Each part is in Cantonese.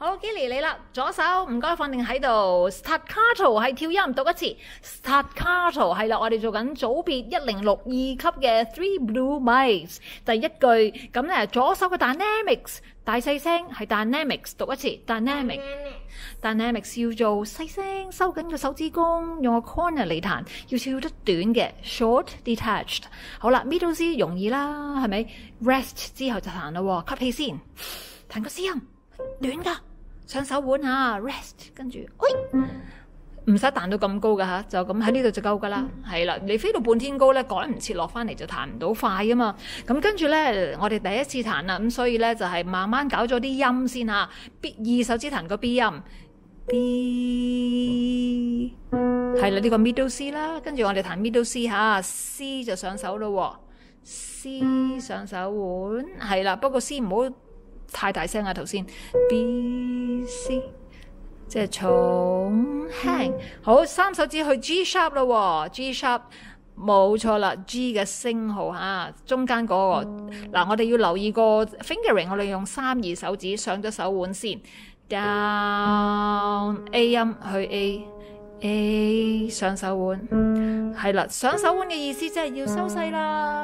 好 ，Gilly 你啦，左手唔該放定喺度 ，staccato 係跳音，讀一次 staccato 係啦，我哋做緊組別1062級嘅 Three Blue Mics 第一句，咁咧左手嘅 dynamics 大細聲係 dynamics， 讀一次 dynamics 要做細聲，收緊個手指公，用個 corner 嚟彈，要跳得短嘅 short detached。好啦 ，middle C 容易啦，係咪 ？rest 之後就彈啦喎，吸氣先，彈個 C 音，短㗎。上手腕嚇 rest， 跟住，唔使彈到咁高㗎嚇，就咁喺呢度就夠㗎啦。係啦，你飛到半天高咧，趕唔切落翻嚟就彈唔到快啊嘛。咁跟住咧，我哋第一次彈啦，咁所以咧就係慢慢搞咗啲音先嚇。二手指彈個 B 音 ，B 係啦，呢個 middle C 啦，跟住我哋彈 middle C 嚇 ，C 就上手咯喎 ，C 上手腕係啦，不過 C 唔好太大聲啊！頭先 B C 即係重輕，好三手指去 G sharp 咯喎 ，G sharp 冇錯啦 ，G 嘅升號嚇，中間嗰個嗱，我哋要留意個 fingering， 我哋用3、2手指上咗手腕先 ，down A 音去 A 上手腕，係啦，上手腕嘅意思即係要收細啦。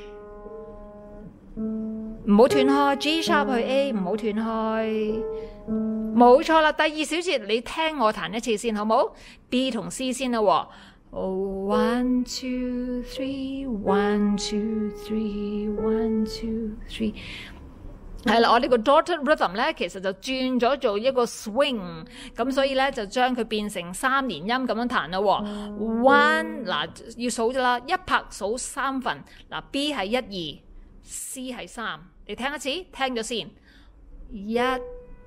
唔好斷開 G sharp 去 A， 唔好斷開，冇錯啦。第二小節你聽我彈一次先好冇 ？B 同 C 先啦喎。1 2 3 1 2 3 1 2 3，係啦，我呢個 dotted rhythm 咧，其實就轉咗做一個 swing， 咁所以咧就將佢變成3連音咁樣彈啦喎。1嗱要數咗啦，一拍數3分，嗱 B 係1 2。C 係3，你聽一次，聽咗先。1 2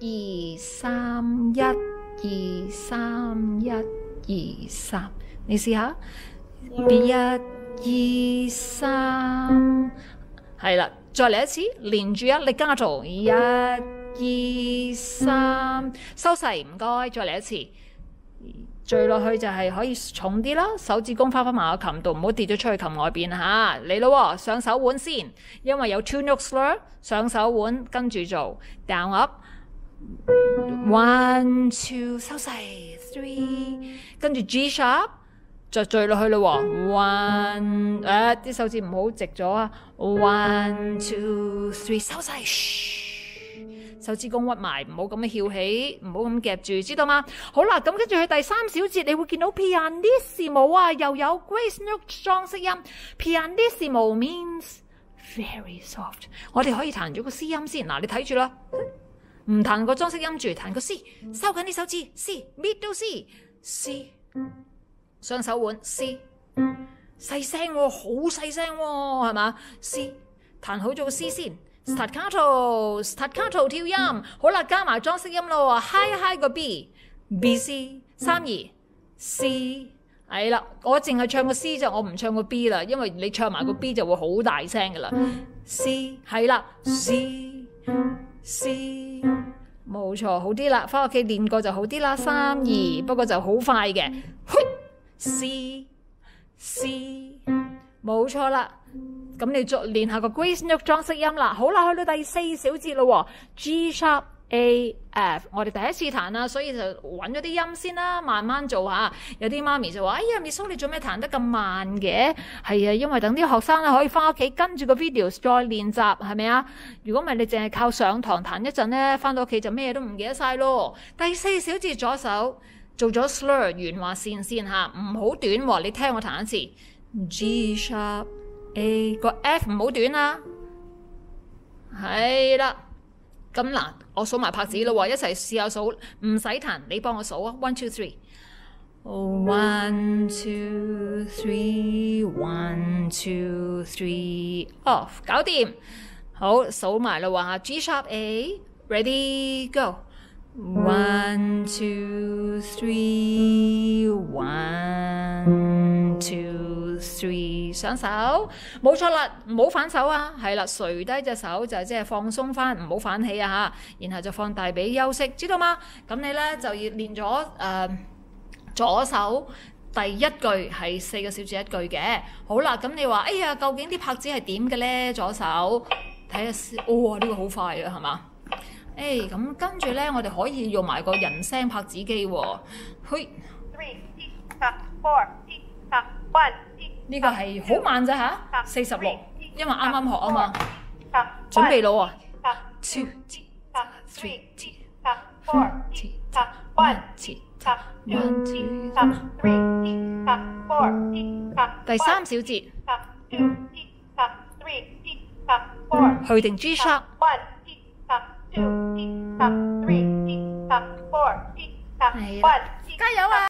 3 1 2 3 1 2 3，你試下。1 2 3，係啦，再嚟一次，連住力加做。1 2 3，收細唔該，再嚟一次。墜落去就係可以重啲啦，手指公翻埋個琴度，唔好跌咗出去琴外邊嚇。嚟咯，上手腕先，因為有 two note slur， 上手腕跟住做 down up 1 2收細 3， 跟住 G sharp 就墜落去咯。1啲手指唔好直咗啊。1 2 3收細。手指公屈埋，唔好咁樣翹起，唔好咁夾住，知道嗎？好啦，咁跟住去第3小節，你會見到 pianissimo 啊，又有 grace note 裝飾音。pianissimo means very soft。我哋可以彈咗個 C 音先，嗱你睇住啦，唔彈個裝飾音住，彈個 C， 收緊啲手指 C，middle C， 上手腕 C， 細聲喎，好細聲喎，係嘛 C， 彈好咗個 C 先。staccato 跳音，好啦，加埋裝飾音咯 ，high 個 B C 3 2 C， 係啦，我淨係唱個 C 就我唔唱個 B 啦，因為你唱埋個 B 就會好大聲噶啦。C 係啦 C， 冇錯，好啲啦，翻屋企練過就好啲啦。3 2，不過就好快嘅。C 冇錯啦。咁你再練下個 grace note 裝飾音啦。好啦，去到第4小節咯 ，G sharp A F， 我哋第一次彈啦，所以就揾咗啲音先啦，慢慢做下。有啲媽咪就話：哎呀 ，Miss 你做咩彈得咁慢嘅？係啊，因為等啲學生咧可以翻屋企跟住個 videos 再練習，係咪啊？如果唔係你淨係靠上堂彈一陣咧，翻到屋企就咩都唔記得晒咯。第4小節左手做咗 slur 圓滑線先嚇，唔好短喎。你聽我彈一次 ，G sharp A 個 F 唔好短啦，係啦。咁嗱，我數埋拍子咯喎，一齊試下數，唔使彈，你幫我數啊 ，1 2 3。1 2 3 1 2 3 off， 搞掂。好，數埋啦喎 ，G sharp A，ready go。1 2 3 1 2 3，上手，冇錯啦，唔好反手啊，係啦，垂低隻手就即係放鬆翻，唔好反起啊嚇，然後就放大髀休息，知道嗎？咁你咧就要練咗左手第一句係4個小節一句嘅，好啦，咁你話哎呀，究竟啲拍子係點嘅咧？左手睇下先，哇呢個好快啊，係嘛？ 咁跟住咧，我哋可以用埋個人聲拍子機喎。去呢個係好慢咋嚇，46，因為啱啱學啊嘛。準備咯喎。2 3 4 1 1 2 3。第三小節。去定 G sharp。係啦，加油啊！